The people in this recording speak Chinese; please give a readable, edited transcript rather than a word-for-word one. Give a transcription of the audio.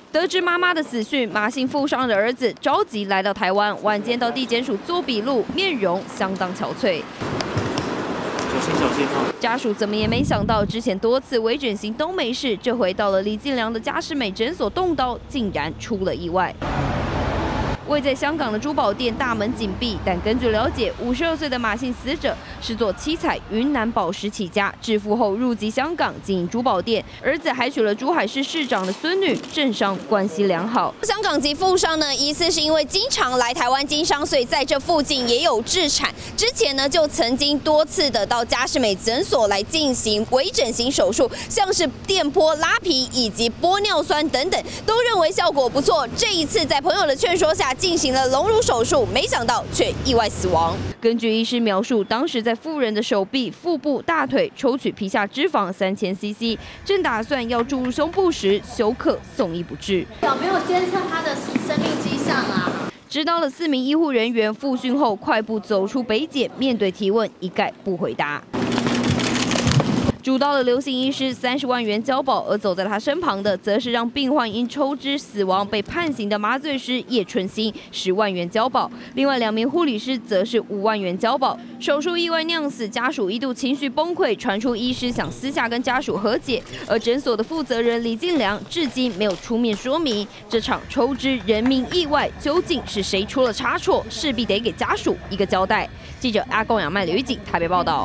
得知妈妈的死讯，马姓富商的儿子着急来到台湾，晚间到地检署做笔录，面容相当憔悴。 小心哈！ 家属怎么也没想到，之前多次微整形都没事，这回到了李进良的嘉士美诊所动刀，竟然出了意外。 位在香港的珠宝店大门紧闭，但根据了解，52岁的马姓死者是做七彩云南宝石起家，致富后入籍香港经营珠宝店，儿子还娶了珠海市市长的孙女，政商关系良好。香港籍富商呢，疑似是因为经常来台湾经商，所以在这附近也有置产。之前呢，就曾经多次的到嘉士美诊所来进行微整形手术，像是电波、拉皮以及玻尿酸等等，都认为效果不错。这一次在朋友的劝说下， 进行了隆乳手术，没想到却意外死亡。根据医师描述，当时在妇人的手臂、腹部、大腿抽取皮下脂肪3000 cc， 正打算要注入胸部时，休克送医不治。 有没有监测他的生命迹象啊？ 指导了4名医护人员复讯后，快步走出北检，面对提问一概不回答。 主刀的刘姓医师30万元交保，而走在他身旁的，则是让病患因抽脂死亡被判刑的麻醉师叶春兴10万元交保。另外2名护理师则是5万元交保。手术意外酿死，家属一度情绪崩溃，传出医师想私下跟家属和解，而诊所的负责人李进良至今没有出面说明这场抽脂人命意外究竟是谁出了差错，势必得给家属一个交代。记者阿贡杨麦刘玉锦台北报道。